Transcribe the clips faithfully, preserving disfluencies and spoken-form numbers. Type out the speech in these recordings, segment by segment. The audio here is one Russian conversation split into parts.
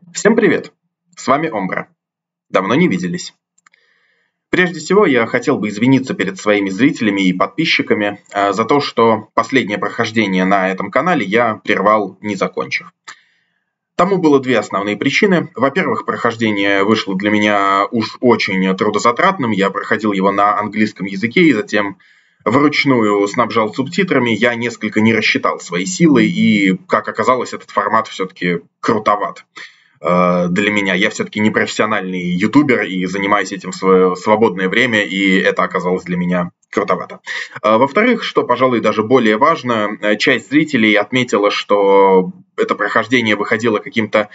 Всем привет! С вами Омбра. Давно не виделись. Прежде всего, я хотел бы извиниться перед своими зрителями и подписчиками э, за то, что последнее прохождение на этом канале я прервал, не закончив. Тому было две основные причины. Во-первых, прохождение вышло для меня уж очень трудозатратным. Я проходил его на английском языке и затем вручную снабжал субтитрами. Я несколько не рассчитал свои силы, и, как оказалось, этот формат все-таки крутоват для меня. Я все-таки не профессиональный ютубер и занимаюсь этим в свое свободное время, и это оказалось для меня крутовато. Во-вторых, что, пожалуй, даже более важно, часть зрителей отметила, что это прохождение выходило каким-то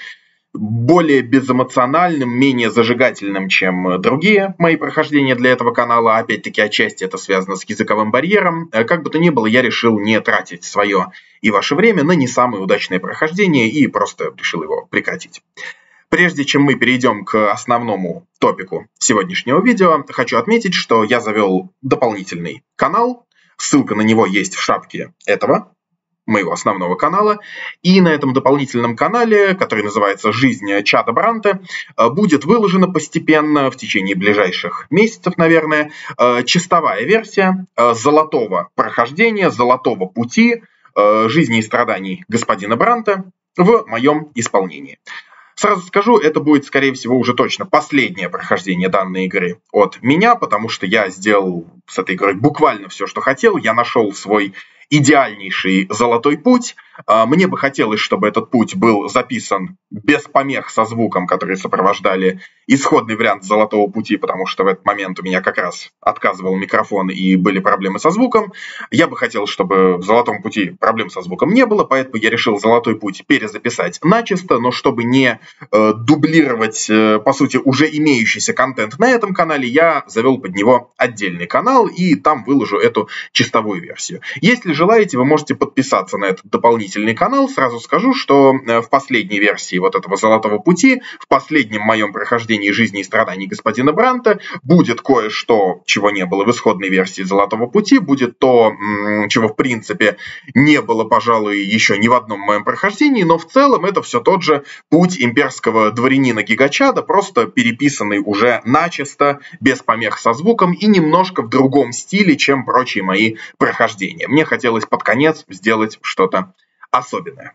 более безэмоциональным, менее зажигательным, чем другие мои прохождения для этого канала. Опять-таки, отчасти это связано с языковым барьером. Как бы то ни было, я решил не тратить свое и ваше время на не самое удачное прохождение и просто решил его прекратить. Прежде чем мы перейдем к основному топику сегодняшнего видео, хочу отметить, что я завел дополнительный канал. Ссылка на него есть в шапке этого моего основного канала. И на этом дополнительном канале, который называется «Жизнь Чада Бранта», будет выложена постепенно в течение ближайших месяцев, наверное, чистовая версия золотого прохождения, золотого пути жизни и страданий господина Бранта в моем исполнении. Сразу скажу, это будет, скорее всего, уже точно последнее прохождение данной игры от меня, потому что я сделал с этой игрой буквально все, что хотел. Я нашел свой идеальнейший золотой путь. Мне бы хотелось, чтобы этот путь был записан без помех со звуком, которые сопровождали исходный вариант золотого пути, потому что в этот момент у меня как раз отказывал микрофон и были проблемы со звуком. Я бы хотел, чтобы в золотом пути проблем со звуком не было, поэтому я решил золотой путь перезаписать начисто, но чтобы не э, дублировать, э, по сути, уже имеющийся контент на этом канале, я завел под него отдельный канал и там выложу эту чистовую версию. Если желаете, вы можете подписаться на этот дополнительный канал. Сразу скажу, что в последней версии вот этого золотого пути, в последнем моем прохождении жизни и страданий господина Бранта, будет кое-что, чего не было в исходной версии золотого пути, будет то, чего в принципе не было, пожалуй, еще ни в одном моем прохождении, но в целом это все тот же путь имперского дворянина Гигачада, просто переписанный уже начисто, без помех со звуком и немножко в другом стиле, чем прочие мои прохождения. Мне хотелось под конец сделать что-то особенное.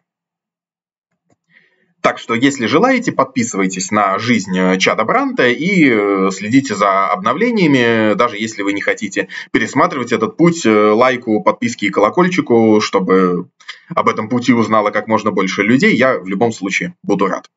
Так что, если желаете, подписывайтесь на «Жизнь Чада Бранта» и следите за обновлениями, даже если вы не хотите пересматривать этот путь, лайку, подписке и колокольчику, чтобы об этом пути узнало как можно больше людей, я в любом случае буду рад.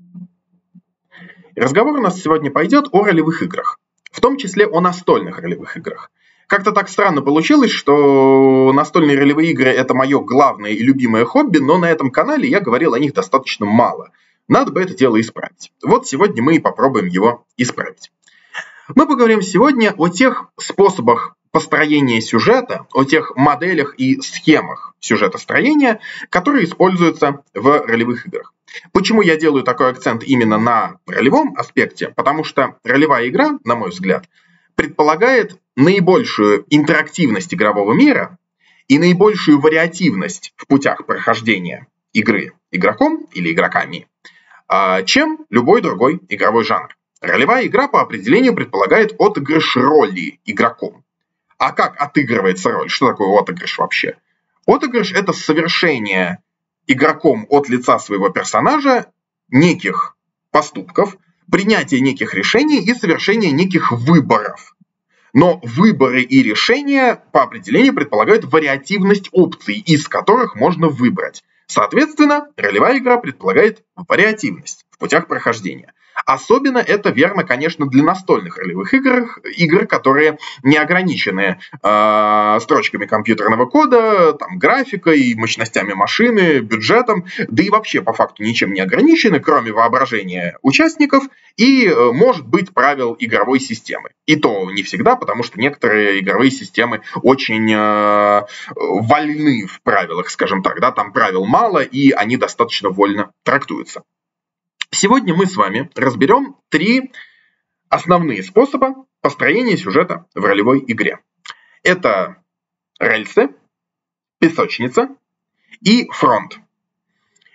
Разговор у нас сегодня пойдет о ролевых играх, в том числе о настольных ролевых играх. Как-то так странно получилось, что настольные ролевые игры – это мое главное и любимое хобби, но на этом канале я говорил о них достаточно мало. Надо бы это дело исправить. Вот сегодня мы и попробуем его исправить. Мы поговорим сегодня о тех способах построения сюжета, о тех моделях и схемах сюжетостроения, которые используются в ролевых играх. Почему я делаю такой акцент именно на ролевом аспекте? Потому что ролевая игра, на мой взгляд, предполагает наибольшую интерактивность игрового мира и наибольшую вариативность в путях прохождения игры игроком или игроками, чем любой другой игровой жанр. Ролевая игра по определению предполагает отыгрыш роли игроком. А как отыгрывается роль? Что такое отыгрыш вообще? Отыгрыш – это совершение игроком от лица своего персонажа неких поступков, принятие неких решений и совершение неких выборов. Но выборы и решения по определению предполагают вариативность опций, из которых можно выбрать. Соответственно, ролевая игра предполагает вариативность в путях прохождения. Особенно это верно, конечно, для настольных ролевых игр, игр, которые не ограничены э, строчками компьютерного кода, там, графикой, мощностями машины, бюджетом, да и вообще по факту ничем не ограничены, кроме воображения участников и, э, может быть, правил игровой системы. И то не всегда, потому что некоторые игровые системы очень э, вольны в правилах, скажем так, да, там правил мало, и они достаточно вольно трактуются. Сегодня мы с вами разберем три основные способа построения сюжета в ролевой игре. Это рельсы, песочница и фронт.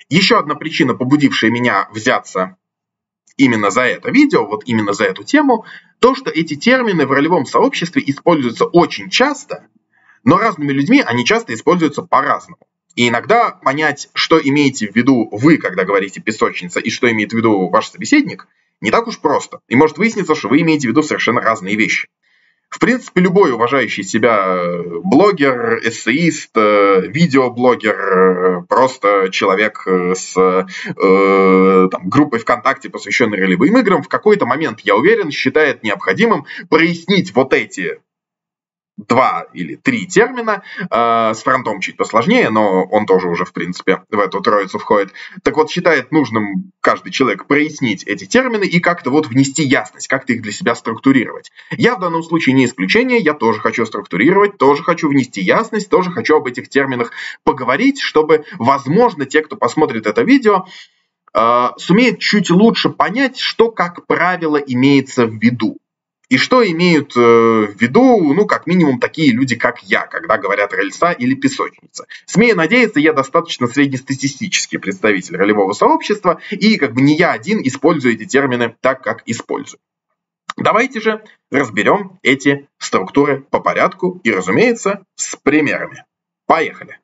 Еще одна причина, побудившая меня взяться именно за это видео, вот именно за эту тему, то, что эти термины в ролевом сообществе используются очень часто, но разными людьми они часто используются по-разному. И иногда понять, что имеете в виду вы, когда говорите «песочница», и что имеет в виду ваш собеседник, не так уж просто. И может выясниться, что вы имеете в виду совершенно разные вещи. В принципе, любой уважающий себя блогер, эссеист, видеоблогер, просто человек с э, там, группой ВКонтакте, посвященной ролевым играм, в какой-то момент, я уверен, считает необходимым прояснить вот эти два или три термина, э, с фронтом чуть посложнее, но он тоже уже, в принципе, в эту троицу входит. Так вот, считает нужным каждый человек прояснить эти термины и как-то вот внести ясность, как-то их для себя структурировать. Я в данном случае не исключение, я тоже хочу структурировать, тоже хочу внести ясность, тоже хочу об этих терминах поговорить, чтобы, возможно, те, кто посмотрит это видео, э, сумеют чуть лучше понять, что, как правило, имеется в виду. И что имеют э, в виду, ну, как минимум, такие люди, как я, когда говорят рельса или песочница. Смею надеяться, я достаточно среднестатистический представитель ролевого сообщества, и как бы не я один использую эти термины так, как использую. Давайте же разберем эти структуры по порядку и, разумеется, с примерами. Поехали.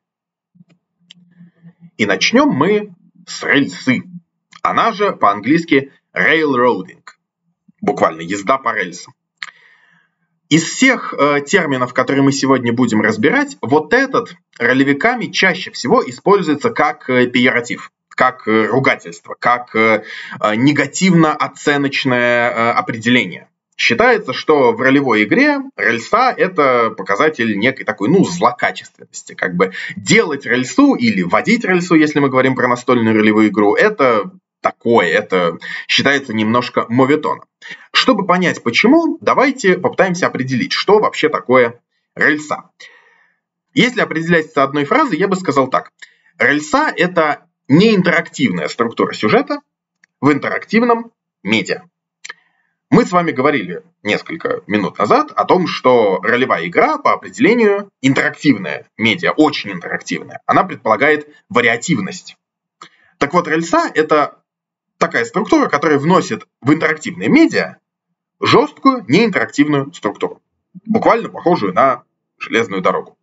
И начнем мы с рельсы. Она же по-английски railroading. Буквально езда по рельсам. Из всех э, терминов, которые мы сегодня будем разбирать, вот этот ролевиками чаще всего используется как э, пеёратив, как э, ругательство, как э, э, негативно-оценочное э, определение. Считается, что в ролевой игре рельса – это показатель некой такой, ну, злокачественности. Как бы делать рельсу или водить рельсу, если мы говорим про настольную ролевую игру, это такое, это считается немножко моветоном. Чтобы понять почему, давайте попытаемся определить, что вообще такое рельса. Если определять это одной фразой, я бы сказал так. Рельса – это неинтерактивная структура сюжета в интерактивном медиа. Мы с вами говорили несколько минут назад о том, что ролевая игра по определению интерактивная медиа, очень интерактивная. Она предполагает вариативность. Так вот, рельса – это такая структура, которая вносит в интерактивные медиа жесткую неинтерактивную структуру, буквально похожую на железную дорогу.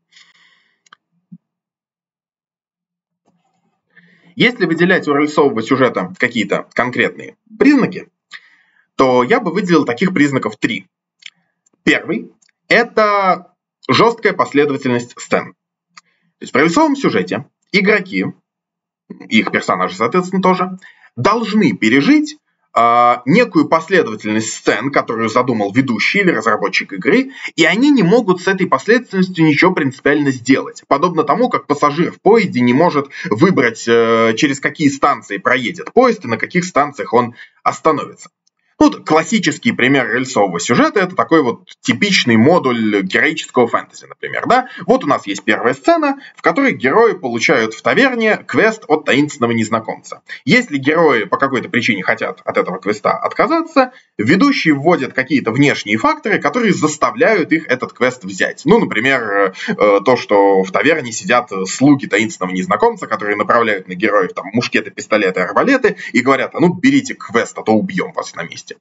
Если выделять у рельсового сюжета какие-то конкретные признаки, то я бы выделил таких признаков три. Первый – это жесткая последовательность сцен. То есть в рельсовом сюжете игроки, их персонажи, соответственно, тоже, должны пережить э, некую последовательность сцен, которую задумал ведущий или разработчик игры, и они не могут с этой последовательностью ничего принципиально сделать. Подобно тому, как пассажир в поезде не может выбрать, э, через какие станции проедет поезд и на каких станциях он остановится. Вот классический пример рельсового сюжета – это такой вот типичный модуль героического фэнтези, например. Да? Вот у нас есть первая сцена, в которой герои получают в таверне квест от таинственного незнакомца. Если герои по какой-то причине хотят от этого квеста отказаться, ведущий вводит какие-то внешние факторы, которые заставляют их этот квест взять. Ну, например, то, что в таверне сидят слуги таинственного незнакомца, которые направляют на героев там мушкеты, пистолеты, арбалеты и говорят: а ну берите квест, а то убьем вас на месте.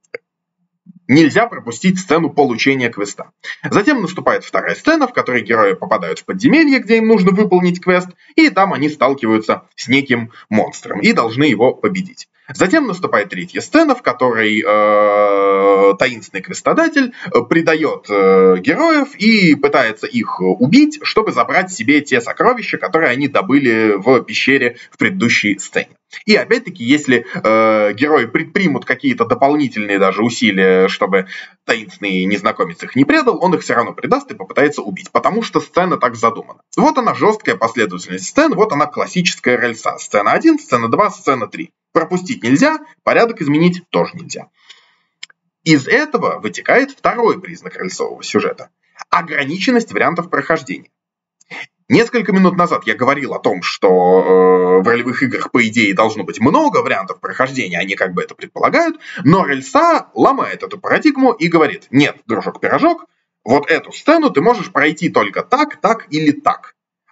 Нельзя пропустить сцену получения квеста. Затем наступает вторая сцена, в которой герои попадают в подземелье, где им нужно выполнить квест, и там они сталкиваются с неким монстром и должны его победить. Затем наступает третья сцена, в которой э, таинственный квестодатель предает э, героев и пытается их убить, чтобы забрать себе те сокровища, которые они добыли в пещере в предыдущей сцене. И опять-таки, если э, герои предпримут какие-то дополнительные даже усилия, чтобы таинственный незнакомец их не предал, он их все равно предаст и попытается убить, потому что сцена так задумана. Вот она жесткая последовательность сцен, вот она классическая рельса. Сцена один, сцена два, сцена три. Пропустить нельзя, порядок изменить тоже нельзя. Из этого вытекает второй признак рельсового сюжета – ограниченность вариантов прохождения. Несколько минут назад я говорил о том, что э, в ролевых играх, по идее, должно быть много вариантов прохождения, они как бы это предполагают, но рельса ломает эту парадигму и говорит: нет, дружок-пирожок, вот эту сцену ты можешь пройти только так, так или так.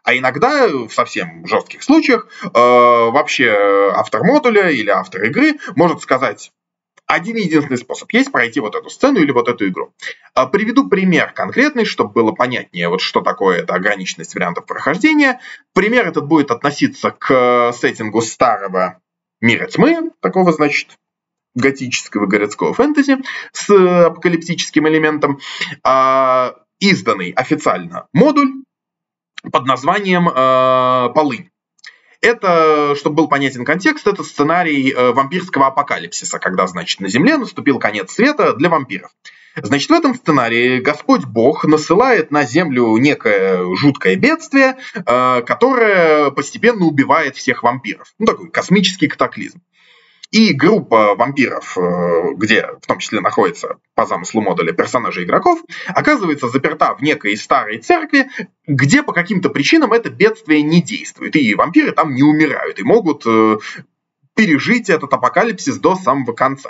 А иногда, в совсем жестких случаях, э, вообще автор модуля или автор игры может сказать: один единственный способ есть пройти вот эту сцену или вот эту игру. Приведу пример конкретный, чтобы было понятнее, вот что такое эта ограниченность вариантов прохождения. Пример этот будет относиться к сеттингу старого «Мира тьмы», такого, значит, готического городского фэнтези с апокалиптическим элементом, изданный официально модуль под названием «Полынь». Это, чтобы был понятен контекст, это сценарий э, вампирского апокалипсиса, когда, значит, на Земле наступил конец света для вампиров. Значит, в этом сценарии Господь Бог насылает на Землю некое жуткое бедствие, э, которое постепенно убивает всех вампиров. Ну, такой космический катаклизм. И группа вампиров, где в том числе находится по замыслу модуля персонажи игроков, оказывается заперта в некой старой церкви, где по каким-то причинам это бедствие не действует. И вампиры там не умирают и могут пережить этот апокалипсис до самого конца.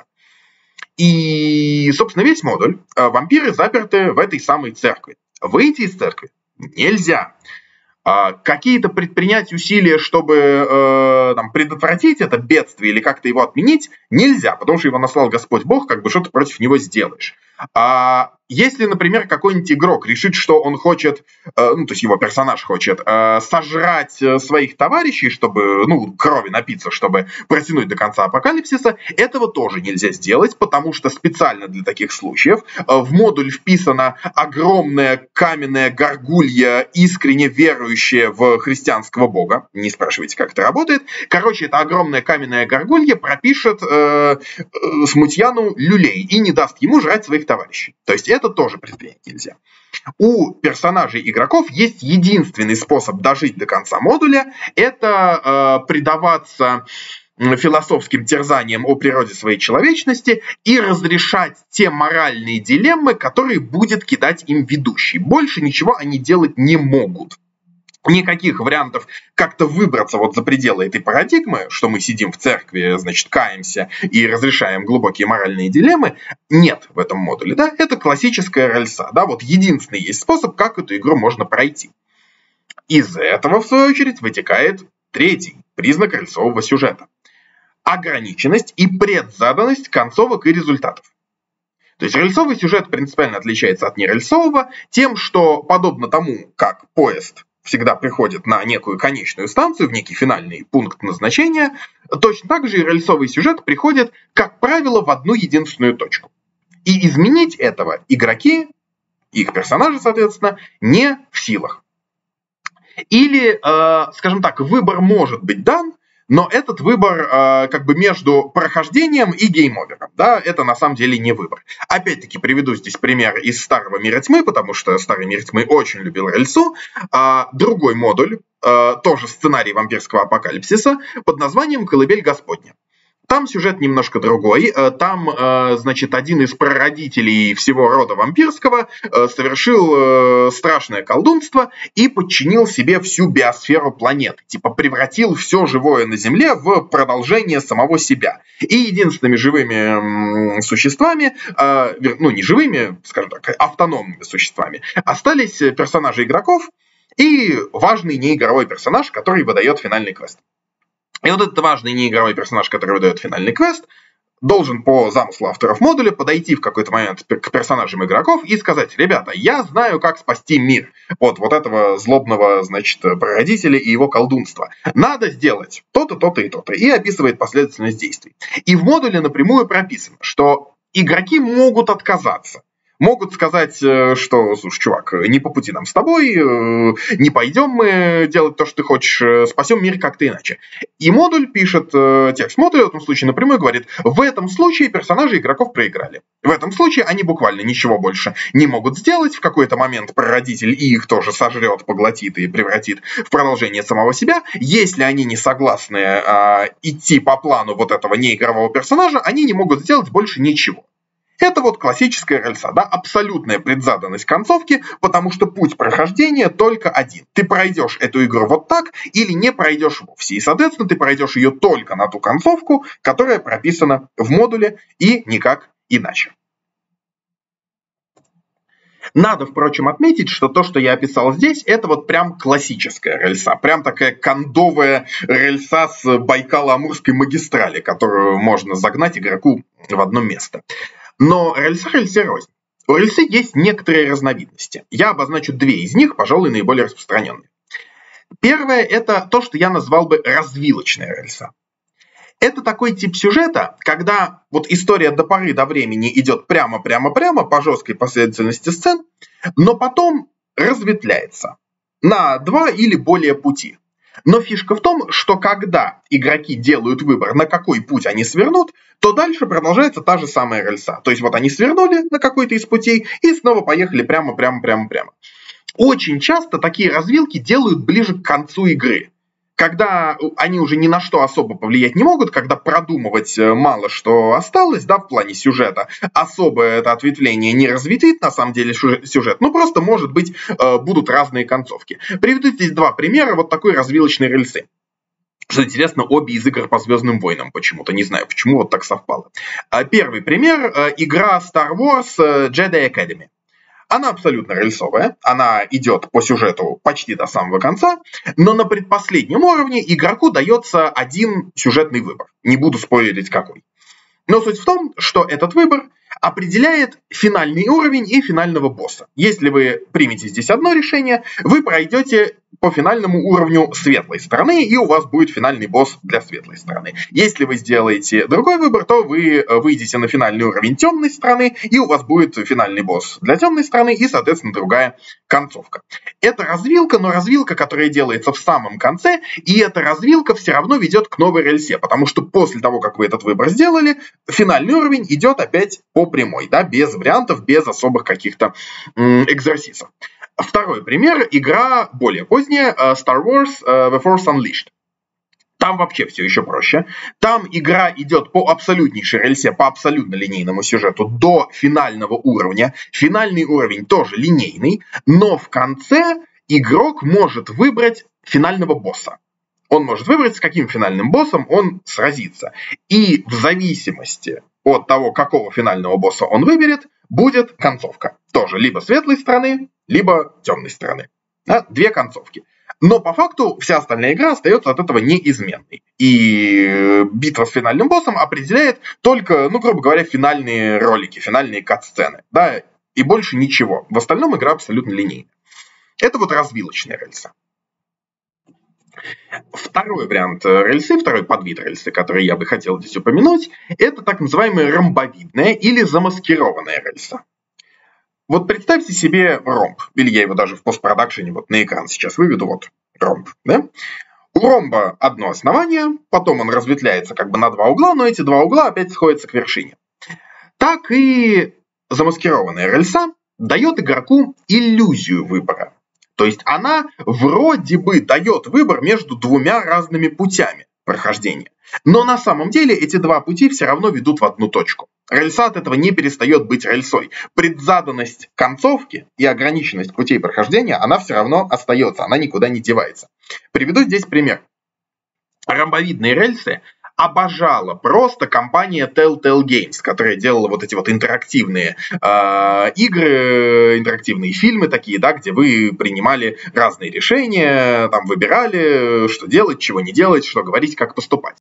И, собственно, весь модуль вампиры заперты в этой самой церкви. Выйти из церкви нельзя. Какие-то предпринять усилия, чтобы э, там, предотвратить это бедствие или как-то его отменить, нельзя, потому что его наслал Господь Бог, как бы что ты против него сделаешь. А если, например, какой-нибудь игрок решит, что он хочет, э, ну, то есть его персонаж хочет э, сожрать своих товарищей, чтобы, ну, крови напиться, чтобы протянуть до конца апокалипсиса, этого тоже нельзя сделать, потому что специально для таких случаев э, в модуль вписана огромная каменная горгулья, искренне верующая в христианского бога. Не спрашивайте, как это работает. Короче, эта огромная каменная горгулья пропишет э, э, смутьяну люлей и не даст ему жрать своих товарищей. То есть это тоже предпринять нельзя. У персонажей игроков есть единственный способ дожить до конца модуля – это э, предаваться философским терзаниям о природе своей человечности и разрешать те моральные дилеммы, которые будет кидать им ведущий. Больше ничего они делать не могут. Никаких вариантов как-то выбраться вот за пределы этой парадигмы, что мы сидим в церкви, значит, каемся и разрешаем глубокие моральные дилеммы, нет в этом модуле. Да? Это классическая рельса. Да? Вот единственный есть способ, как эту игру можно пройти. Из этого, в свою очередь, вытекает третий признак рельсового сюжета. Ограниченность и предзаданность концовок и результатов. То есть рельсовый сюжет принципиально отличается от нерельсового тем, что подобно тому, как поезд всегда приходит на некую конечную станцию, в некий финальный пункт назначения, точно так же и рельсовый сюжет приходит, как правило, в одну единственную точку. И изменить этого игроки, их персонажи, соответственно, не в силах. Или, э, скажем так, выбор может быть дан, но этот выбор э, как бы между прохождением и гейм-овером. Да, это на самом деле не выбор. Опять-таки приведу здесь пример из старого «Мира тьмы», потому что старый «Мир тьмы» очень любил рельсу. А другой модуль, э, тоже сценарий вампирского апокалипсиса, под названием «Колыбель Господня». Там сюжет немножко другой. Там, значит, один из прародителей всего рода вампирского совершил страшное колдунство и подчинил себе всю биосферу планеты. Типа превратил все живое на Земле в продолжение самого себя. И единственными живыми существами, ну не живыми, скажем так, автономными существами, остались персонажи игроков и важный неигровой персонаж, который выдает финальный квест. И вот этот важный неигровой персонаж, который выдает финальный квест, должен по замыслу авторов модуля подойти в какой-то момент к персонажам игроков и сказать: ребята, я знаю, как спасти мир от вот этого злобного, значит, прародителя и его колдунства. Надо сделать то-то, то-то и то-то. И описывает последовательность действий. И в модуле напрямую прописано, что игроки могут отказаться. Могут сказать, что, слушай, чувак, не по пути нам с тобой, не пойдем мы делать то, что ты хочешь, спасем мир как-то иначе. И модуль пишет, текст модуля в этом случае напрямую говорит: в этом случае персонажи игроков проиграли. В этом случае они буквально ничего больше не могут сделать. В какой-то момент прародитель и их тоже сожрет, поглотит и превратит в продолжение самого себя. Если они не согласны э, идти по плану вот этого неигрового персонажа, они не могут сделать больше ничего. Это вот классическая рельса, да, абсолютная предзаданность концовки, потому что путь прохождения только один. Ты пройдешь эту игру вот так или не пройдешь вовсе. И, соответственно, ты пройдешь ее только на ту концовку, которая прописана в модуле, и никак иначе. Надо, впрочем, отметить, что то, что я описал здесь, это вот прям классическая рельса, прям такая кондовая рельса с Байкало-Амурской магистрали, которую можно загнать игроку в одно место. Но рельса рельсе рознь. У рельсы есть некоторые разновидности. Я обозначу две из них, пожалуй, наиболее распространенные. Первое – это то, что я назвал бы развилочная рельса. Это такой тип сюжета, когда вот история до поры до времени идет прямо-прямо-прямо по жесткой последовательности сцен, но потом разветвляется на два или более пути. Но фишка в том, что когда игроки делают выбор, на какой путь они свернут, то дальше продолжается та же самая рельса. То есть вот они свернули на какой-то из путей и снова поехали прямо-прямо-прямо-прямо. Очень часто такие развилки делают ближе к концу игры, когда они уже ни на что особо повлиять не могут, когда продумывать мало что осталось, да, в плане сюжета, особо это ответвление не разветвит на самом деле сюжет, ну просто, может быть, будут разные концовки. Приведу здесь два примера вот такой развилочной рельсы. Что интересно, обе из игр по Звездным войнам почему-то, не знаю, почему вот так совпало. Первый пример – игра Star Wars Jedi Academy. Она абсолютно рельсовая, она идет по сюжету почти до самого конца, но на предпоследнем уровне игроку дается один сюжетный выбор. Не буду спойлерить какой. Но суть в том, что этот выбор определяет финальный уровень и финального босса. Если вы примете здесь одно решение, вы пройдете по финальному уровню светлой стороны, и у вас будет финальный босс для светлой стороны. Если вы сделаете другой выбор, то вы выйдете на финальный уровень темной стороны, и у вас будет финальный босс для темной стороны и, соответственно, другая концовка. Это развилка, но развилка, которая делается в самом конце, и эта развилка все равно ведет к новой рельсе, потому что после того, как вы этот выбор сделали, финальный уровень идет опять по прямой, да, без вариантов, без особых каких-то м- экзерсисов. Второй пример – игра более поздняя, Star Wars The Force Unleashed. Там вообще все еще проще. Там игра идет по абсолютнейшей рельсе, по абсолютно линейному сюжету до финального уровня. Финальный уровень тоже линейный, но в конце игрок может выбрать финального босса. Он может выбрать, с каким финальным боссом он сразится. И в зависимости от того, какого финального босса он выберет, будет концовка. Тоже либо светлой стороны, либо темной стороны. Да? Две концовки. Но по факту вся остальная игра остается от этого неизменной. И битва с финальным боссом определяет только, ну, грубо говоря, финальные ролики, финальные кат-сцены. Да? И больше ничего. В остальном игра абсолютно линейная. Это вот развилочная рельса. Второй вариант рельсы, второй подвид рельсы, который я бы хотел здесь упомянуть, это так называемая ромбовидная или замаскированная рельса. Вот представьте себе ромб, или я его даже в постпродакшене вот на экран сейчас выведу, вот ромб. Да? У ромба одно основание, потом он разветвляется как бы на два угла, но эти два угла опять сходятся к вершине. Так и замаскированная рельса дает игроку иллюзию выбора. То есть она вроде бы дает выбор между двумя разными путями прохождения. Но на самом деле эти два пути все равно ведут в одну точку. Рельса от этого не перестает быть рельсой. Предзаданность концовки и ограниченность путей прохождения, она все равно остается, она никуда не девается. Приведу здесь пример. Ромбовидные рельсы обожала просто компания Telltale Games, которая делала вот эти вот интерактивные э, игры, интерактивные фильмы такие, да, где вы принимали разные решения, там выбирали, что делать, чего не делать, что говорить, как поступать.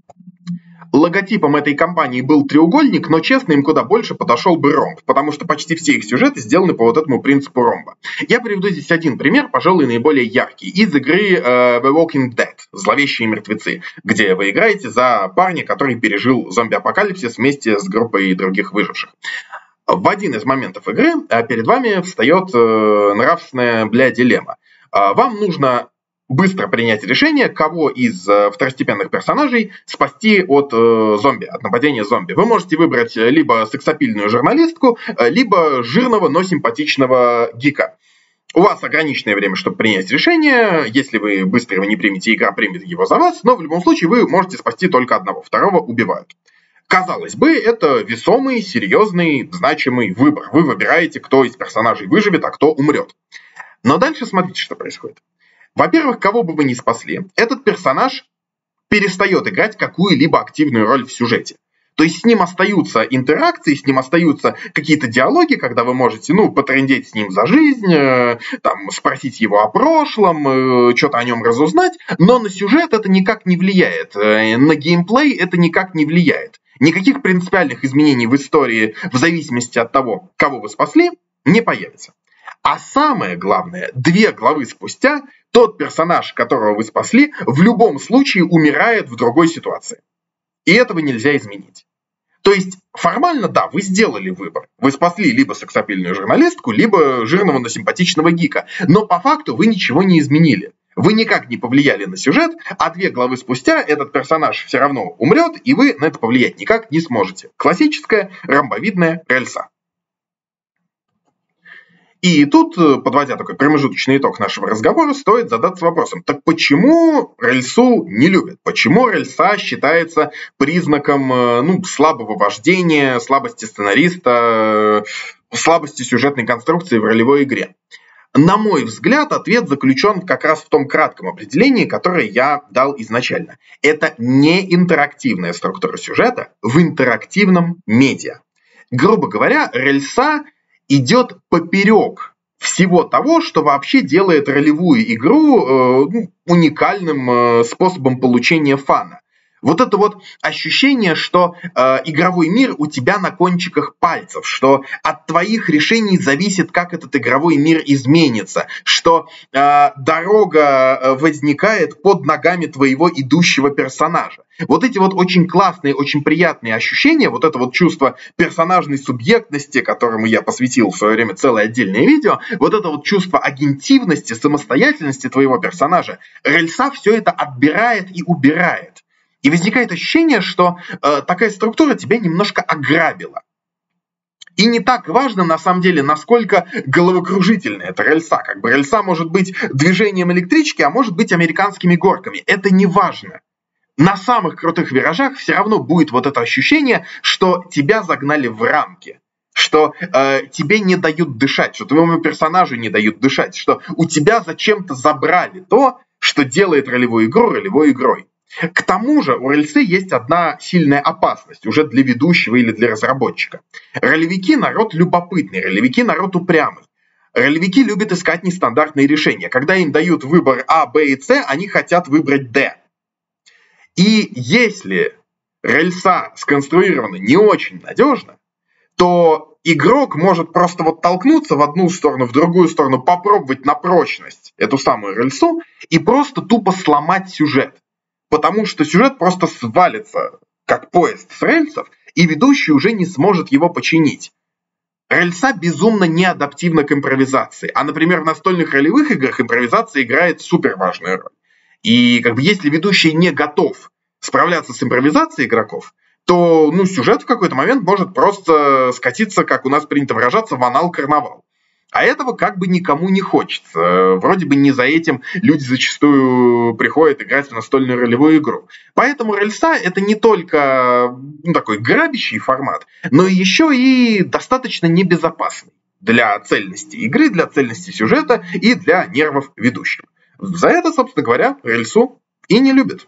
Логотипом этой компании был треугольник, но, честно, им куда больше подошел бы ромб, потому что почти все их сюжеты сделаны по вот этому принципу ромба. Я приведу здесь один пример, пожалуй, наиболее яркий, из игры uh, The Walking Dead, «Зловещие мертвецы», где вы играете за парня, который пережил зомби-апокалипсис вместе с группой других выживших. В один из моментов игры перед вами встает uh, нравственная, бля, дилемма. Uh, вам нужно быстро принять решение, кого из э, второстепенных персонажей спасти от э, зомби, от нападения зомби. Вы можете выбрать либо сексапильную журналистку, э, либо жирного, но симпатичного гика. У вас ограниченное время, чтобы принять решение. Если вы быстро его не примете, игра примет его за вас, но в любом случае вы можете спасти только одного, второго убивают. Казалось бы, это весомый, серьезный, значимый выбор. Вы выбираете, кто из персонажей выживет, а кто умрет. Но дальше смотрите, что происходит. Во-первых, кого бы вы ни спасли, этот персонаж перестает играть какую-либо активную роль в сюжете. То есть с ним остаются интеракции, с ним остаются какие-то диалоги, когда вы можете, ну, потрындеть с ним за жизнь, э, там, спросить его о прошлом, э, что-то о нем разузнать, но на сюжет это никак не влияет, э, на геймплей это никак не влияет. Никаких принципиальных изменений в истории в зависимости от того, кого вы спасли, не появится. А самое главное, две главы спустя тот персонаж, которого вы спасли, в любом случае умирает в другой ситуации. И этого нельзя изменить. То есть формально, да, вы сделали выбор. Вы спасли либо сексапильную журналистку, либо жирного, но симпатичного гика. Но по факту вы ничего не изменили. Вы никак не повлияли на сюжет, а две главы спустя этот персонаж все равно умрет, и вы на это повлиять никак не сможете. Классическая ромбовидная рельса. И тут, подводя такой промежуточный итог нашего разговора, стоит задаться вопросом, так почему рельсу не любят? Почему рельса считается признаком ну, слабого вождения, слабости сценариста, слабости сюжетной конструкции в ролевой игре? На мой взгляд, ответ заключен как раз в том кратком определении, которое я дал изначально. Это не интерактивная структура сюжета в интерактивном медиа. Грубо говоря, рельса идет поперек всего того, что вообще делает ролевую игру э, уникальным э, способом получения фана. Вот это вот ощущение, что э, игровой мир у тебя на кончиках пальцев, что от твоих решений зависит, как этот игровой мир изменится, что э, дорога возникает под ногами твоего идущего персонажа. Вот эти вот очень классные, очень приятные ощущения, вот это вот чувство персонажной субъектности, которому я посвятил в свое время целое отдельное видео, вот это вот чувство агентивности, самостоятельности твоего персонажа, рельса все это отбирает и убирает. И возникает ощущение, что э, такая структура тебя немножко ограбила. И не так важно, на самом деле, насколько головокружительная эта рельса. Как бы рельса может быть движением электрички, а может быть американскими горками. Это не важно. На самых крутых виражах все равно будет вот это ощущение, что тебя загнали в рамки. Что э, тебе не дают дышать, что твоему персонажу не дают дышать. Что у тебя зачем-то забрали то, что делает ролевую игру ролевой игрой. К тому же у рельсы есть одна сильная опасность уже для ведущего или для разработчика. Ролевики народ любопытный, ролевики народ упрямый. Ролевики любят искать нестандартные решения. Когда им дают выбор А, Б и С, они хотят выбрать Д. И если рельса сконструирована не очень надежно, то игрок может просто вот толкнуться в одну сторону, в другую сторону, попробовать на прочность эту самую рельсу и просто тупо сломать сюжет. Потому что сюжет просто свалится, как поезд с рельсов, и ведущий уже не сможет его починить. Рельса безумно неадаптивна к импровизации. А, например, в настольных ролевых играх импровизация играет супер важную роль. И как бы если ведущий не готов справляться с импровизацией игроков, то ну, сюжет в какой-то момент может просто скатиться, как у нас принято выражаться, в анал-карнавал. А этого как бы никому не хочется. Вроде бы не за этим люди зачастую приходят играть в настольную ролевую игру. Поэтому рельса это не только ну, такой грабящий формат, но еще и достаточно небезопасный для цельности игры, для цельности сюжета и для нервов ведущих. За это, собственно говоря, рельсу и не любят.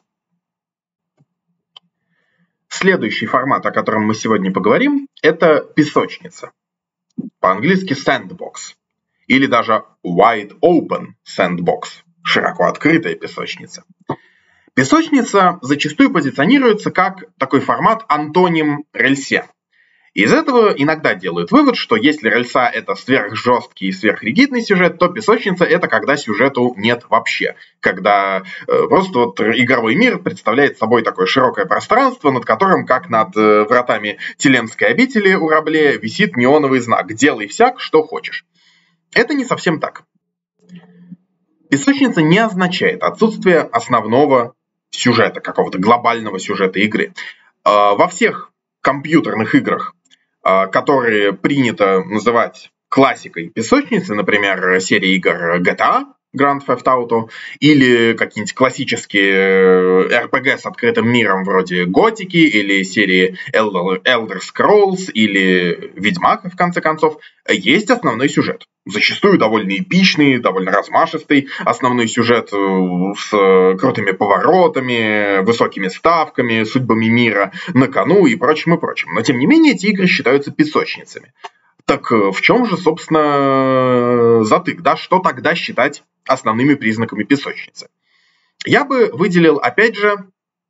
Следующий формат, о котором мы сегодня поговорим, это песочница. По-английски sandbox. Или даже wide open sandbox. Широко открытая песочница. Песочница зачастую позиционируется как такой формат антоним рельсе. Из этого иногда делают вывод, что если рельса это сверхжесткий и сверхригидный сюжет, то песочница это когда сюжету нет вообще. Когда э, просто вот игровой мир представляет собой такое широкое пространство, над которым, как над э, вратами Теленской обители у Рабле, висит неоновый знак «Делай всяк, что хочешь». Это не совсем так. Песочница не означает отсутствие основного сюжета, какого-то глобального сюжета игры. Э, во всех компьютерных играх, которые принято называть классикой песочницы, например, серия игр джи ти эй, Grand Theft Auto, или какие-нибудь классические эр пи джи с открытым миром вроде Готики, или серии Elder Scrolls, или Ведьмак, в конце концов, есть основной сюжет. Зачастую довольно эпичный, довольно размашистый основной сюжет с крутыми поворотами, высокими ставками, судьбами мира на кону и прочим, и прочим. Но, тем не менее, эти игры считаются песочницами. Так в чем же, собственно, затык? Да? Что тогда считать основными признаками песочницы? Я бы выделил, опять же,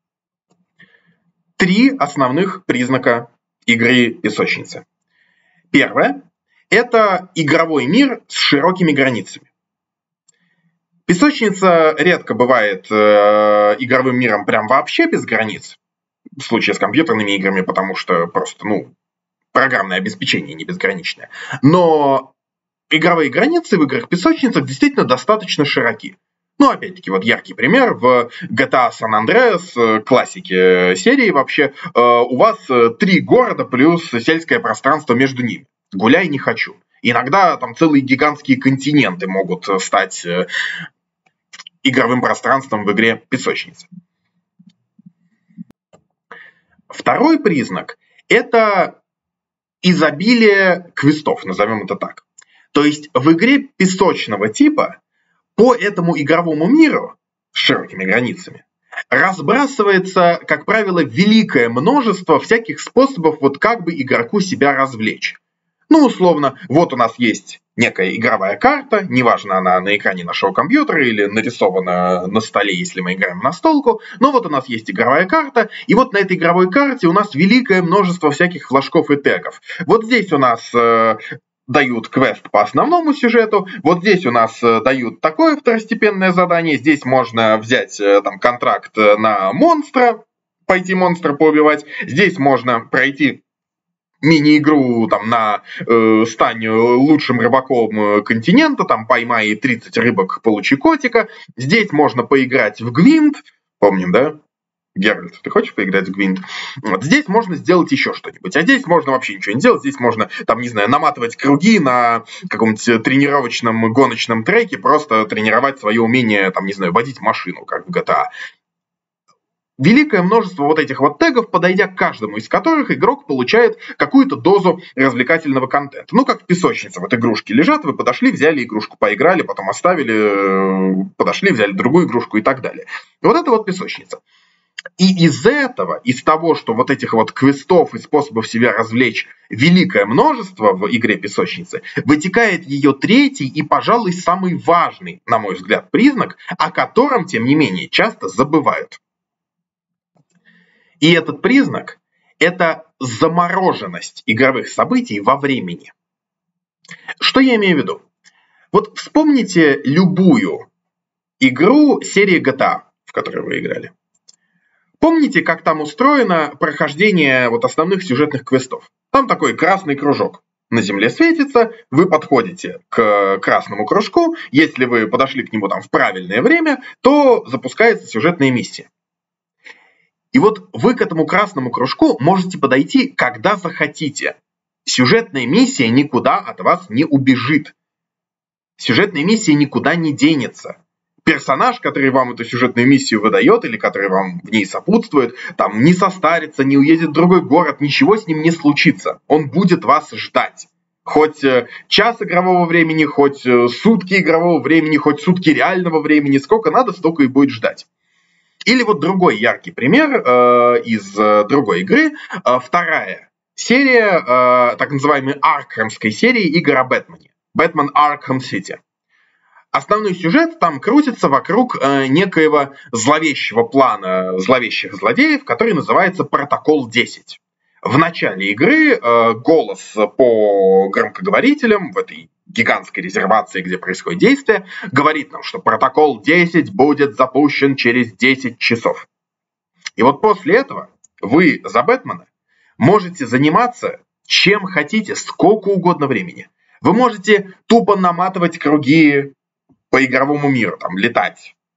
три основных признака игры песочницы. Первое – это игровой мир с широкими границами. Песочница редко бывает э, игровым миром прям вообще без границ, в случае с компьютерными играми, потому что просто, ну, программное обеспечение не безграничное. Но игровые границы в играх-песочницах действительно достаточно широки. Ну, опять-таки, вот яркий пример. В джи ти эй San Andreas, классике серии вообще, у вас три города плюс сельское пространство между ними. Гуляй не хочу. Иногда там целые гигантские континенты могут стать игровым пространством в игре песочницы. Второй признак – это изобилие квестов, назовем это так. То есть в игре песочного типа по этому игровому миру с широкими границами разбрасывается, как правило, великое множество всяких способов, вот как бы игроку себя развлечь. Ну, условно, вот у нас есть некая игровая карта, неважно, она на экране нашего компьютера или нарисована на столе, если мы играем на столку, но вот у нас есть игровая карта, и вот на этой игровой карте у нас великое множество всяких флажков и тегов. Вот здесь у нас э, дают квест по основному сюжету, вот здесь у нас э, дают такое второстепенное задание, здесь можно взять э, там контракт на монстра, пойти монстра поубивать, здесь можно пройти мини-игру там на э, стань лучшим рыбаком континента, там поймай тридцать рыбок, получи котика. Здесь можно поиграть в Гвинт, помним, да? Геральт, ты хочешь поиграть в Гвинт? Вот. Здесь можно сделать еще что-нибудь, а здесь можно вообще ничего не делать, здесь можно, там, не знаю, наматывать круги на каком-нибудь тренировочном гоночном треке, просто тренировать свое умение, там, не знаю, водить машину, как в джи ти эй. Великое множество вот этих вот тегов, подойдя к каждому из которых игрок получает какую-то дозу развлекательного контента. Ну, как в песочнице, вот игрушки лежат, вы подошли, взяли игрушку, поиграли, потом оставили, подошли, взяли другую игрушку и так далее. Вот это вот песочница. И из этого, из того, что вот этих вот квестов и способов себя развлечь великое множество в игре песочницы, вытекает ее третий и, пожалуй, самый важный, на мой взгляд, признак, о котором, тем не менее, часто забывают. И этот признак – это замороженность игровых событий во времени. Что я имею в виду? Вот вспомните любую игру серии джи ти эй, в которой вы играли. Помните, как там устроено прохождение вот основных сюжетных квестов? Там такой красный кружок. На земле светится, вы подходите к красному кружку, если вы подошли к нему там в правильное время, то запускается сюжетная миссия. И вот вы к этому красному кружку можете подойти, когда захотите. Сюжетная миссия никуда от вас не убежит. Сюжетная миссия никуда не денется. Персонаж, который вам эту сюжетную миссию выдает, или который вам в ней сопутствует, там не состарится, не уедет в другой город, ничего с ним не случится. Он будет вас ждать. Хоть час игрового времени, хоть сутки игрового времени, хоть сутки реального времени, сколько надо, столько и будет ждать. Или вот другой яркий пример э, из э, другой игры. Э, вторая серия, э, так называемой Аркхэмской серии игр о Бэтмене. Бэтмен Arkham City. Основной сюжет там крутится вокруг э, некоего зловещего плана зловещих злодеев, который называется Протокол десять. В начале игры э, голос по громкоговорителям в этой гигантской резервации, где происходит действие, говорит нам, что протокол десять будет запущен через десять часов. И вот после этого вы за Бэтмена можете заниматься чем хотите, сколько угодно времени. Вы можете тупо наматывать круги по игровому миру, там, летать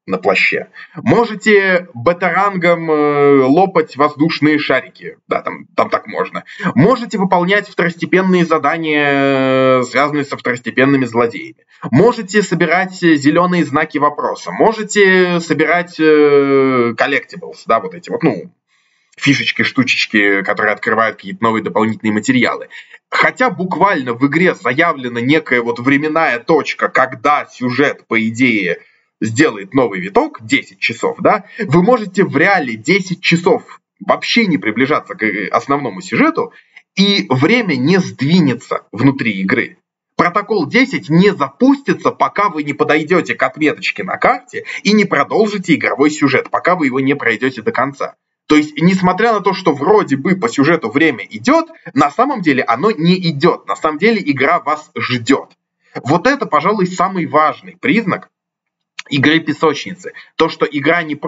на плаще. Можете бета-рангом э, лопать воздушные шарики. Да, там, там так можно. Можете выполнять второстепенные задания, связанные со второстепенными злодеями. Можете собирать зеленые знаки вопроса. Можете собирать э, collectibles, да, вот эти вот, ну, фишечки, штучечки, которые открывают какие-то новые дополнительные материалы. Хотя буквально в игре заявлена некая вот временная точка, когда сюжет, по идее, сделает новый виток, десять часов, да, вы можете в реале десять часов вообще не приближаться к основному сюжету, и время не сдвинется внутри игры. Протокол десять не запустится, пока вы не подойдете к отметочке на карте и не продолжите игровой сюжет, пока вы его не пройдете до конца. То есть, несмотря на то, что вроде бы по сюжету время идет, на самом деле оно не идет. На самом деле игра вас ждет. Вот это, пожалуй, самый важный признак игры песочницы. То, что игра не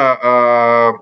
просто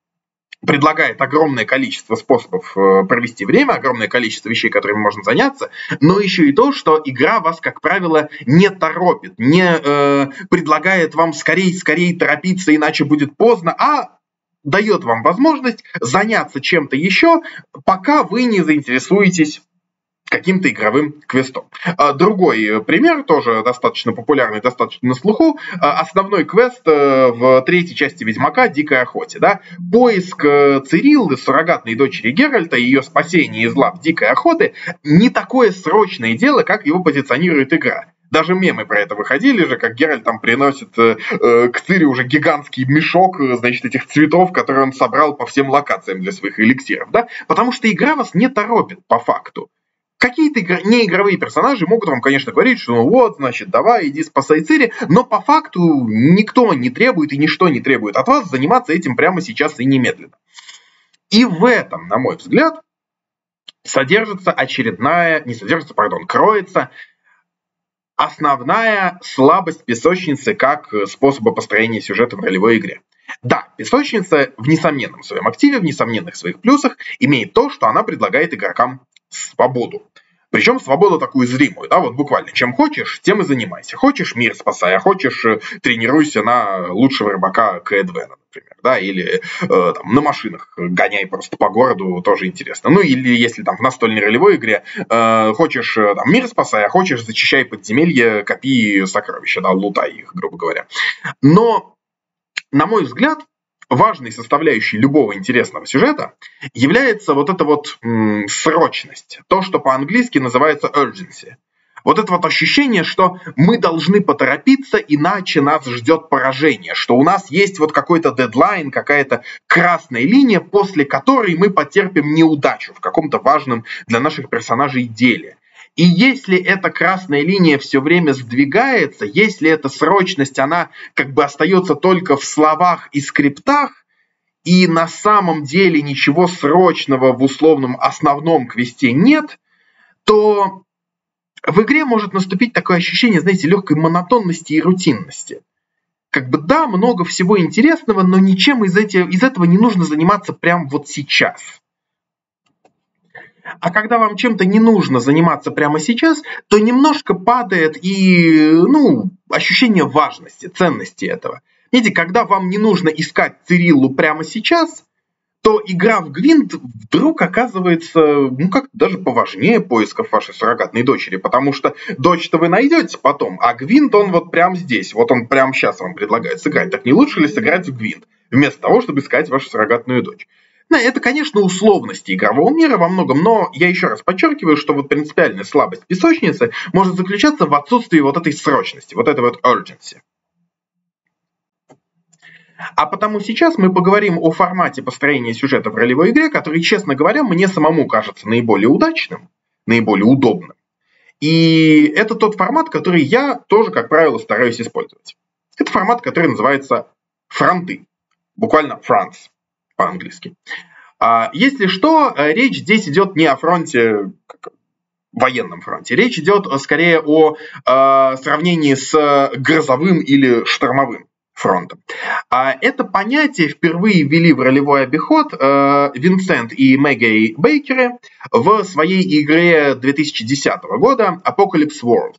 э, предлагает огромное количество способов э, провести время, огромное количество вещей, которыми можно заняться, но еще и то, что игра вас, как правило, не торопит, не э, предлагает вам скорее-скорее торопиться, иначе будет поздно, а дает вам возможность заняться чем-то еще, пока вы не заинтересуетесь каким-то игровым квестом. Другой пример, тоже достаточно популярный, достаточно на слуху. Основной квест в третьей части Ведьмака «Дикой охоте». Да? Поиск Цириллы, суррогатной дочери Геральта, и ее спасение из лап Дикой охоты не такое срочное дело, как его позиционирует игра. Даже мемы про это выходили же, как Геральт там приносит э, э, к Цири уже гигантский мешок, значит, этих цветов, которые он собрал по всем локациям для своих эликсиров, да? Потому что игра вас не торопит по факту. Какие-то игр... неигровые персонажи могут вам, конечно, говорить, что ну вот, значит, давай, иди спасай Цири, но по факту никто не требует и ничто не требует от вас заниматься этим прямо сейчас и немедленно. И в этом, на мой взгляд, содержится очередная, не содержится, пардон, кроется основная слабость песочницы как способа построения сюжета в ролевой игре. Да, песочница в несомненном своем активе, в несомненных своих плюсах имеет то, что она предлагает игрокам свободу. Причем свободу такую зримую, да, вот буквально. Чем хочешь, тем и занимайся. Хочешь, мир спасай, а хочешь, тренируйся на лучшего рыбака Кэдвена, например, да, или э, там, на машинах гоняй просто по городу, тоже интересно. Ну, или если там в настольной ролевой игре э, хочешь там, мир спасай, а хочешь, зачищай подземелье, копи сокровища, да, лутай их, грубо говоря. Но, на мой взгляд, важной составляющей любого интересного сюжета является вот эта вот м, срочность. То, что по-английски называется urgency. Вот это вот ощущение, что мы должны поторопиться, иначе нас ждет поражение. Что у нас есть вот какой-то дедлайн, какая-то красная линия, после которой мы потерпим неудачу в каком-то важном для наших персонажей деле. И если эта красная линия все время сдвигается, если эта срочность, она как бы остается только в словах и скриптах, и на самом деле ничего срочного в условном основном квесте нет, то в игре может наступить такое ощущение, знаете, легкой монотонности и рутинности. Как бы да, много всего интересного, но ничем из, эти, из этого не нужно заниматься прямо вот сейчас. А когда вам чем-то не нужно заниматься прямо сейчас, то немножко падает и, ну, ощущение важности, ценности этого. Видите, когда вам не нужно искать Цириллу прямо сейчас, то игра в Гвинт вдруг оказывается, ну, как даже поважнее поисков вашей суррогатной дочери, потому что дочь-то вы найдете потом, а Гвинт, он вот прямо здесь, вот он прямо сейчас вам предлагает сыграть. Так не лучше ли сыграть в Гвинт, вместо того, чтобы искать вашу суррогатную дочь? Да, это, конечно, условности игрового мира во многом, но я еще раз подчеркиваю, что вот принципиальная слабость песочницы может заключаться в отсутствии вот этой срочности, вот этой вот urgency. А потому сейчас мы поговорим о формате построения сюжета в ролевой игре, который, честно говоря, мне самому кажется наиболее удачным, наиболее удобным. И это тот формат, который я тоже, как правило, стараюсь использовать. Это формат, который называется фронты, буквально fronts по-английски. Если что, речь здесь идет не о фронте, как военном фронте. Речь идет скорее о э, сравнении с грозовым или штормовым фронтом. А это понятие впервые ввели в ролевой обиход э, Винсент и Мэгги Бейкеры в своей игре две тысячи десятого года Apocalypse World.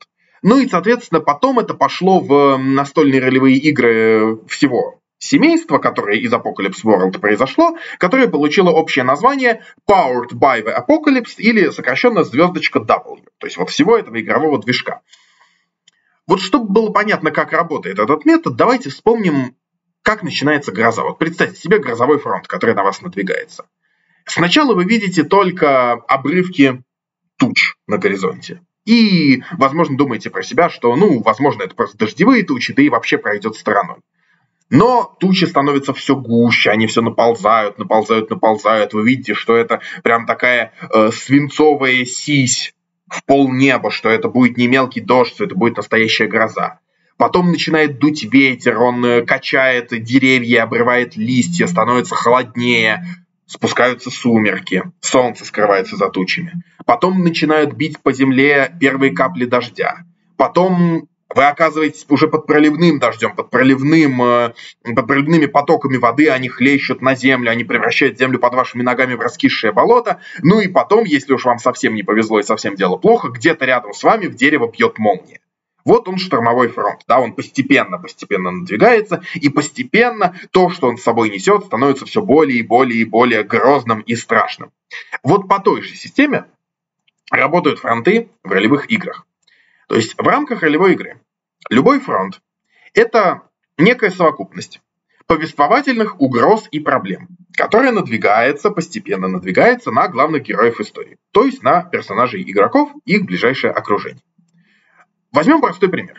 Ну и, соответственно, потом это пошло в настольные ролевые игры всего семейства, которое из Apocalypse World произошло, которое получило общее название Powered by the Apocalypse или сокращенно звездочка W, то есть вот всего этого игрового движка. Вот чтобы было понятно, как работает этот метод, давайте вспомним, как начинается гроза. Вот представьте себе грозовой фронт, который на вас надвигается. Сначала вы видите только обрывки туч на горизонте. И, возможно, думаете про себя, что, ну, возможно, это просто дождевые тучи, да и вообще пройдет стороной. Но тучи становятся все гуще, они все наползают, наползают, наползают. Вы видите, что это прям такая э, свинцовая сись в полнеба, что это будет не мелкий дождь, что это будет настоящая гроза. Потом начинает дуть ветер, он качает деревья, обрывает листья, становится холоднее, спускаются сумерки, солнце скрывается за тучами. Потом начинают бить по земле первые капли дождя. Потом вы оказываетесь уже под проливным дождем, под, проливным, под проливными потоками воды, они хлещут на землю, они превращают землю под вашими ногами в раскисшее болото. Ну и потом, если уж вам совсем не повезло и совсем дело плохо, где-то рядом с вами в дерево бьет молния. Вот он, штормовой фронт, да, он постепенно-постепенно надвигается, и постепенно то, что он с собой несет, становится все более и более и более грозным и страшным. Вот по той же системе работают фронты в ролевых играх. То есть в рамках ролевой игры любой фронт – это некая совокупность повествовательных угроз и проблем, которая надвигается, постепенно надвигается на главных героев истории, то есть на персонажей игроков и их ближайшее окружение. Возьмем простой пример.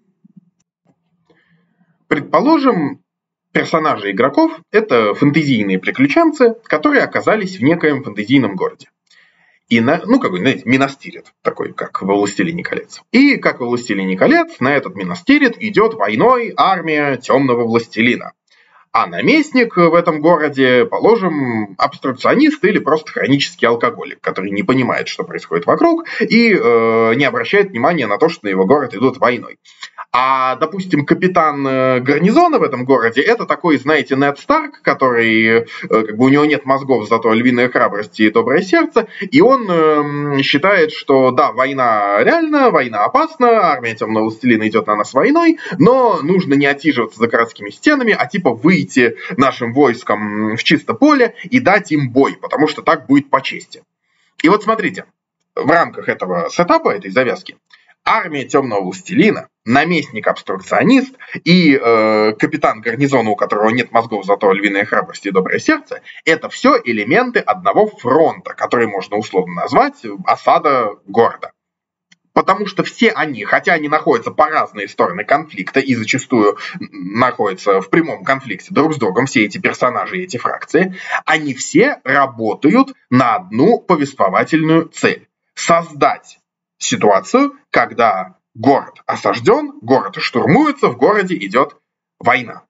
Предположим, персонажи игроков – это фэнтезийные приключенцы, которые оказались в некоем фэнтезийном городе. И на, ну, как бы, знаете, Минастирит, такой, как во «Властелине колец». И, как во «Властелине колец», на этот Минастирит идет войной армия темного властелина. А наместник в этом городе, положим, абстракционист или просто хронический алкоголик, который не понимает, что происходит вокруг, и э, не обращает внимания на то, что на его город идут войной. А, допустим, капитан гарнизона в этом городе – это такой, знаете, Нед Старк, который, как бы у него нет мозгов, зато львиная храбрость и доброе сердце, и он э, считает, что да, война реальна, война опасна, армия темного властелина идет на нас войной, но нужно не отсиживаться за городскими стенами, а типа выйти нашим войскам в чисто поле и дать им бой, потому что так будет по чести. И вот смотрите, в рамках этого сетапа, этой завязки, армия темного властелина, наместник-абстракционист и э, капитан гарнизона, у которого нет мозгов, зато львиная храбрость и доброе сердце, это все элементы одного фронта, который можно условно назвать осада города. Потому что все они, хотя они находятся по разные стороны конфликта и зачастую находятся в прямом конфликте друг с другом, все эти персонажи и эти фракции, они все работают на одну повествовательную цель – создать ситуацию, когда город осажден, город штурмуется, в городе идет война.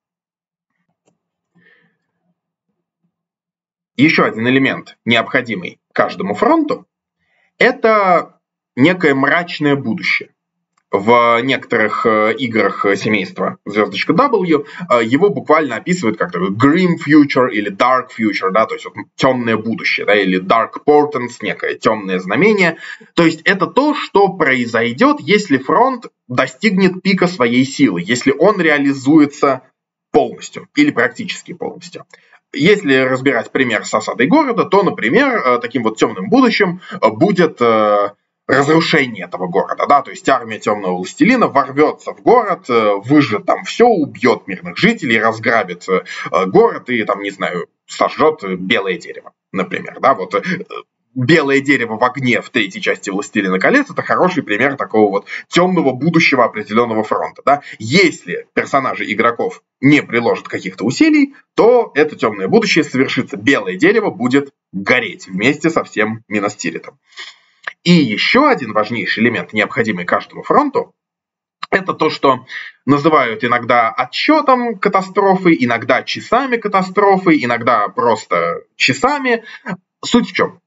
Еще один элемент, необходимый каждому фронту, это некое мрачное будущее. В некоторых играх семейства звездочка W его буквально описывают как grim future или dark future, да, то есть вот темное будущее, да, или dark portents, некое темное знамение. То есть это то, что произойдет, если фронт достигнет пика своей силы, если он реализуется полностью или практически полностью. Если разбирать пример с осадой города, то, например, таким вот темным будущим будет разрушение этого города, да, то есть армия темного властелина ворвется в город, выжжет там все, убьет мирных жителей, разграбит город и там, не знаю, сожжет белое дерево, например, да, вот белое дерево в огне в третьей части «Властелина колец» — это хороший пример такого вот темного будущего определенного фронта, да. Если персонажи игроков не приложат каких-то усилий, то это темное будущее совершится, белое дерево будет гореть вместе со всем Минастиритом. И еще один важнейший элемент, необходимый каждому фронту, это то, что называют иногда отсчетом катастрофы, иногда часами катастрофы, иногда просто часами. Суть в чем?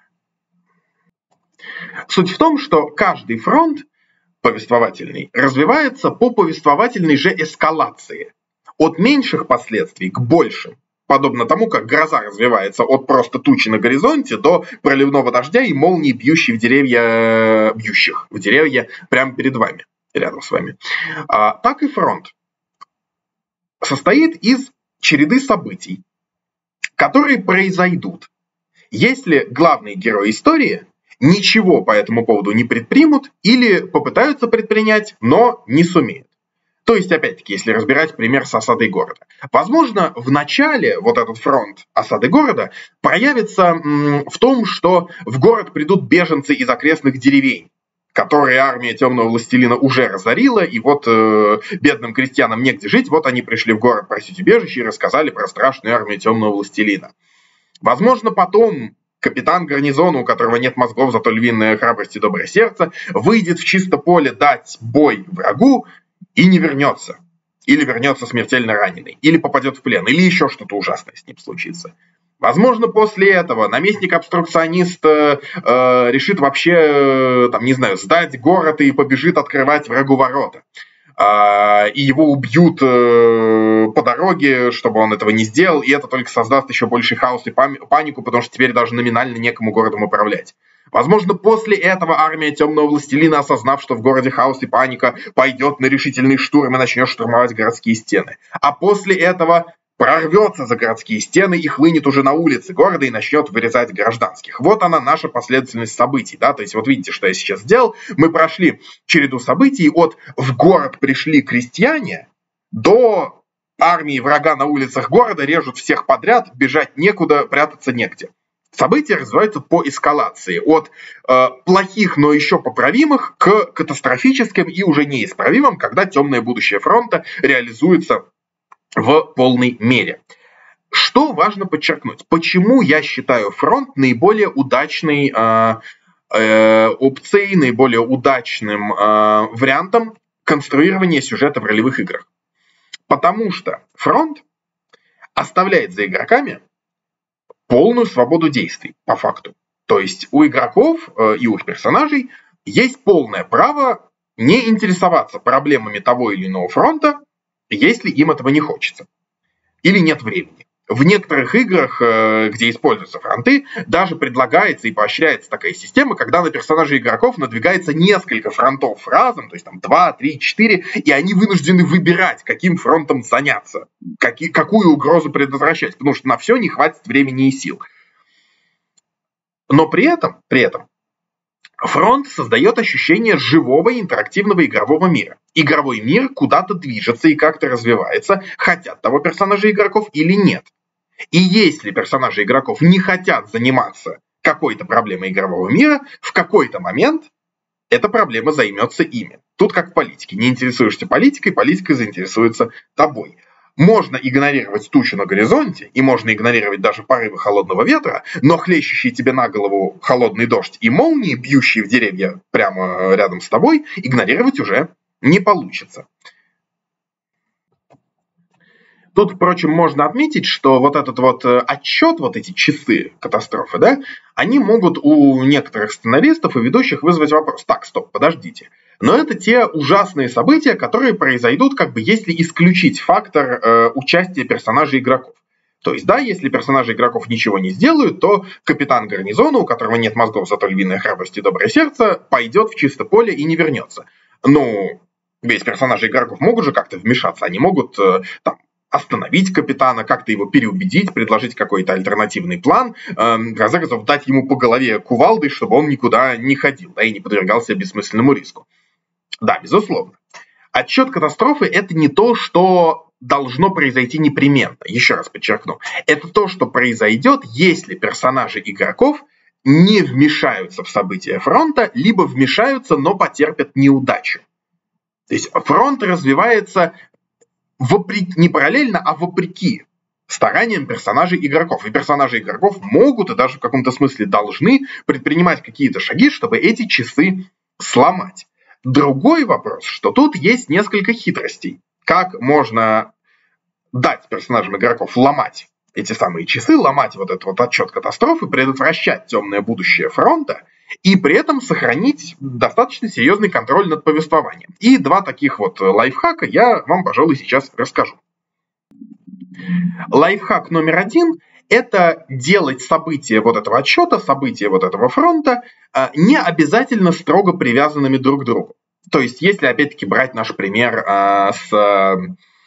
Суть в том, что каждый фронт повествовательный развивается по повествовательной же эскалации. От меньших последствий к большим. подобно тому, как гроза развивается от просто тучи на горизонте до проливного дождя и молнии, бьющих в деревья, бьющих в деревья прямо перед вами, рядом с вами. А, так и фронт состоит из череды событий, которые произойдут, если главные герои истории ничего по этому поводу не предпримут или попытаются предпринять, но не сумеют. То есть, опять-таки, если разбирать пример с осадой города. Возможно, в начале вот этот фронт осады города проявится м, в том, что в город придут беженцы из окрестных деревень, которые армия Темного Властелина уже разорила, и вот э, бедным крестьянам негде жить, вот они пришли в город просить убежище и рассказали про страшную армию Темного Властелина. Возможно, потом капитан гарнизона, у которого нет мозгов, зато львиная храбрость и доброе сердце, выйдет в чисто поле дать бой врагу и не вернется. Или вернется смертельно раненый, или попадет в плен, или еще что-то ужасное с ним случится. Возможно, после этого наместник-обструкционист э, э, решит вообще, э, там, не знаю, сдать город и побежит открывать врагу ворота. Э, и его убьют э, по дороге, чтобы он этого не сделал, и это только создаст еще больше хаос и панику, потому что теперь даже номинально некому городом управлять. Возможно, после этого армия Темного Властелина, осознав, что в городе хаос и паника, пойдет на решительный штурм и начнет штурмовать городские стены. А после этого прорвется за городские стены и хлынет уже на улицы города и начнет вырезать гражданских. Вот она, наша последовательность событий. Да? То есть вот видите, что я сейчас сделал. Мы прошли череду событий от «в город пришли крестьяне» до армии врага на улицах города, режут всех подряд, бежать некуда, прятаться негде. События развиваются по эскалации. От э, плохих, но еще поправимых к катастрофическим и уже неисправимым, когда темное будущее фронта реализуется в полной мере. Что важно подчеркнуть? Почему я считаю фронт наиболее удачной э, э, опцией, наиболее удачным э, вариантом конструирования сюжета в ролевых играх? Потому что фронт оставляет за игроками полную свободу действий, по факту. То есть у игроков э, и у их персонажей есть полное право не интересоваться проблемами того или иного фронта, если им этого не хочется. Или нет времени. В некоторых играх, э, где используются фронты, даже предлагается и поощряется такая система, когда на персонажей игроков надвигается несколько фронтов разом, то есть там два, три, четыре, и они вынуждены выбирать, каким фронтом заняться, какие, какую угрозу предотвращать, потому что на все не хватит времени и сил. Но при этом, при этом фронт создает ощущение живого интерактивного игрового мира. Игровой мир куда-то движется и как-то развивается, хотят того персонажи игроков или нет. И если персонажи игроков не хотят заниматься какой-то проблемой игрового мира, в какой-то момент эта проблема займется ими. Тут как в политике. Не интересуешься политикой, политика заинтересуется тобой. Можно игнорировать тучу на горизонте, и можно игнорировать даже порывы холодного ветра, но хлещущий тебе на голову холодный дождь и молнии, бьющие в деревья прямо рядом с тобой, игнорировать уже не получится. Тут, впрочем, можно отметить, что вот этот вот отчет, вот эти часы катастрофы, да, они могут у некоторых сценаристов и ведущих вызвать вопрос. Так, стоп, подождите. Но это те ужасные события, которые произойдут, как бы если исключить фактор э, участия персонажей игроков. То есть, да, если персонажи игроков ничего не сделают, то капитан гарнизона, у которого нет мозгов, зато львиная храбрость и доброе сердце, пойдет в чисто поле и не вернется. Ну, ведь персонажи игроков могут же как-то вмешаться, они могут э, там, остановить капитана, как-то его переубедить, предложить какой-то альтернативный план, э, разрезав, дать ему по голове кувалдой, чтобы он никуда не ходил, да, и не подвергался бессмысленному риску. Да, безусловно. Отчет катастрофы – это не то, что должно произойти непременно. Еще раз подчеркну. Это то, что произойдет, если персонажи игроков не вмешаются в события фронта, либо вмешаются, но потерпят неудачу. То есть фронт развивается вопреки, не параллельно, а вопреки стараниям персонажей игроков. И персонажи игроков могут и даже в каком-то смысле должны предпринимать какие-то шаги, чтобы эти часы сломать. Другой вопрос, что тут есть несколько хитростей. Как можно дать персонажам игроков ломать эти самые часы, ломать вот этот вот отчет катастрофы, предотвращать темное будущее фронта и при этом сохранить достаточно серьезный контроль над повествованием. И два таких вот лайфхака я вам, пожалуй, сейчас расскажу. Лайфхак номер один – это делать события вот этого отсчета, события вот этого фронта не обязательно строго привязанными друг к другу. То есть, если опять-таки брать наш пример с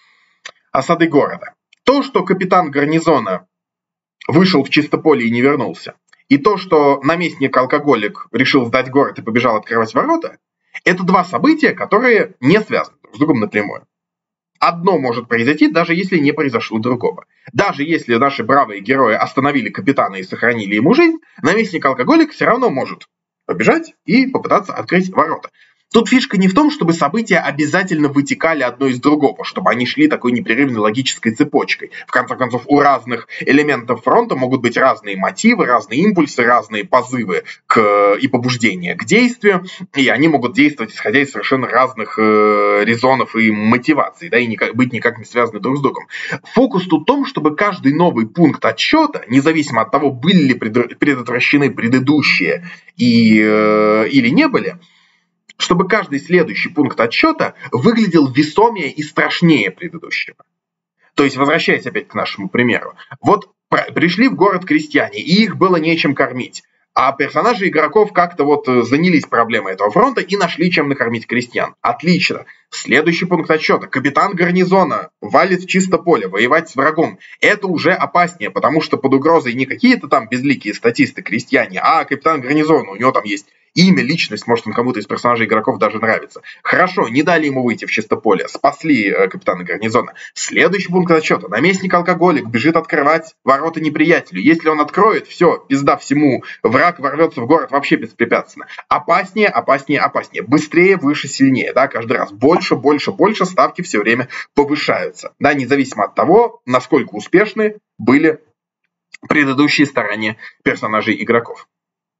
осадой города, то, что капитан гарнизона вышел в Чистополье и не вернулся, и то, что наместник-алкоголик решил сдать город и побежал открывать ворота, это два события, которые не связаны друг с другом напрямую. Одно может произойти, даже если не произошло другого. Даже если наши бравые герои остановили капитана и сохранили ему жизнь, наместник-алкоголик все равно может побежать и попытаться открыть ворота. Тут фишка не в том, чтобы события обязательно вытекали одно из другого, чтобы они шли такой непрерывной логической цепочкой. В конце концов, у разных элементов фронта могут быть разные мотивы, разные импульсы, разные позывы к, и побуждения к действию, и они могут действовать, исходя из совершенно разных э, резонов и мотиваций, да, и никак, быть никак не связаны друг с другом. Фокус тут в том, чтобы каждый новый пункт отсчета, независимо от того, были ли предотвращены предыдущие и, э, или не были, чтобы каждый следующий пункт отсчета выглядел весомее и страшнее предыдущего. То есть, возвращаясь опять к нашему примеру, вот пришли в город крестьяне, и их было нечем кормить, а персонажи игроков как-то вот занялись проблемой этого фронта и нашли, чем накормить крестьян. Отлично. Следующий пункт отсчета. Капитан гарнизона валит в Чистополе воевать с врагом. Это уже опаснее, потому что под угрозой не какие-то там безликие статисты крестьяне, а капитан гарнизона, у него там есть имя, личность, может, он кому-то из персонажей игроков даже нравится. Хорошо, не дали ему выйти в Чистополе, спасли э, капитана гарнизона. Следующий пункт отсчета. Наместник-алкоголик бежит открывать ворота неприятелю. Если он откроет, все, пизда всему, враг ворвется в город вообще беспрепятственно. Опаснее, опаснее, опаснее. Быстрее, выше, сильнее. Да, каждый раз больше, больше, больше, ставки все время повышаются. Да, независимо от того, насколько успешны были предыдущие старания персонажей игроков.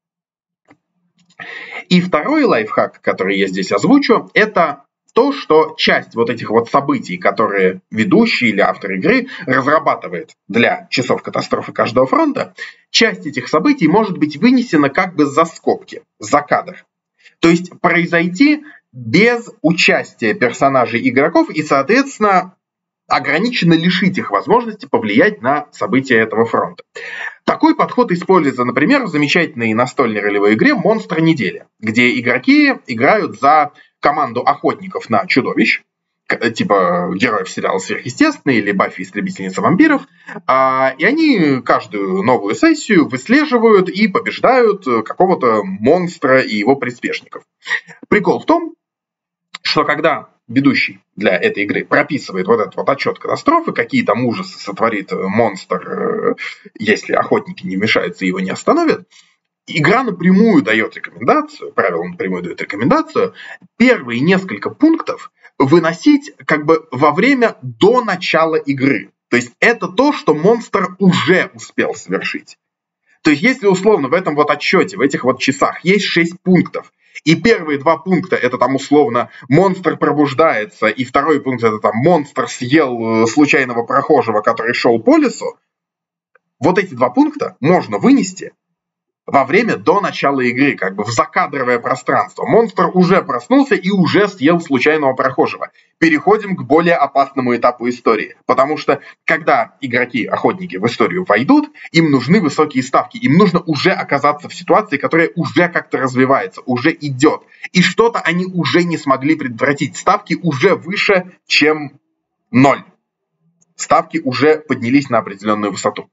И второй лайфхак, который я здесь озвучу, это то, что часть вот этих вот событий, которые ведущий или автор игры разрабатывает для часов катастрофы каждого фронта, часть этих событий может быть вынесена как бы за скобки, за кадр. То есть произойти без участия персонажей игроков и, соответственно, ограниченно лишить их возможности повлиять на события этого фронта. Такой подход используется, например, в замечательной настольной ролевой игре «Монстр недели», где игроки играют за команду охотников на чудовищ, типа героев сериала «Сверхъестественное» или «Баффи истребительница вампиров», и они каждую новую сессию выслеживают и побеждают какого-то монстра и его приспешников. Прикол в том, что когда ведущий для этой игры прописывает вот этот вот отчет катастрофы, какие там ужасы сотворит монстр, если охотники не вмешаются и его не остановят, игра напрямую дает рекомендацию, правило напрямую дает рекомендацию, первые несколько пунктов выносить как бы во время до начала игры. То есть это то, что монстр уже успел совершить. То есть если условно в этом вот отчете, в этих вот часах есть шесть пунктов, и первые два пункта это там условно монстр пробуждается, и второй пункт это там монстр съел случайного прохожего, который шел по лесу, вот эти два пункта можно вынести во время до начала игры, как бы в закадровое пространство. Монстр уже проснулся и уже съел случайного прохожего. Переходим к более опасному этапу истории. Потому что, когда игроки-охотники в историю войдут, им нужны высокие ставки. Им нужно уже оказаться в ситуации, которая уже как-то развивается, уже идет. И что-то они уже не смогли предотвратить. Ставки уже выше, чем ноль. Ставки уже поднялись на определенную высоту.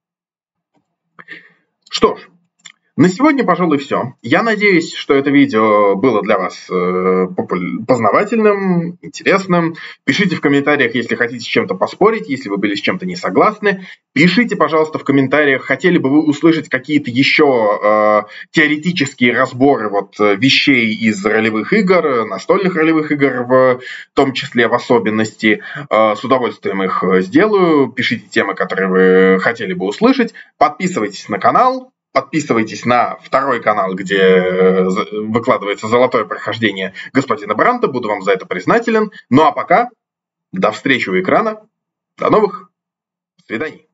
Что ж. На сегодня, пожалуй, все. Я надеюсь, что это видео было для вас э, познавательным, интересным. Пишите в комментариях, если хотите с чем-то поспорить, если вы были с чем-то не согласны. Пишите, пожалуйста, в комментариях, хотели бы вы услышать какие-то еще э, теоретические разборы вот, вещей из ролевых игр, настольных ролевых игр в том числе в особенности. Э, с удовольствием их сделаю. Пишите темы, которые вы хотели бы услышать. Подписывайтесь на канал. Подписывайтесь на второй канал, где выкладывается золотое прохождение господина Бранта. Буду вам за это признателен. Ну а пока, до встречи у экрана. До новых свиданий.